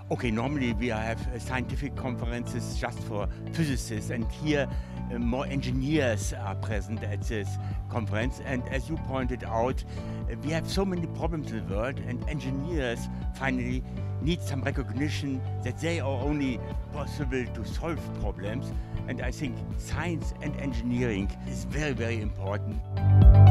Okay, normally we have scientific conferences just for physicists, and here more engineers are present at this conference. And as you pointed out, we have so many problems in the world, and engineers finally need some recognition that they are only possible to solve problems. And I think science and engineering is very, very important.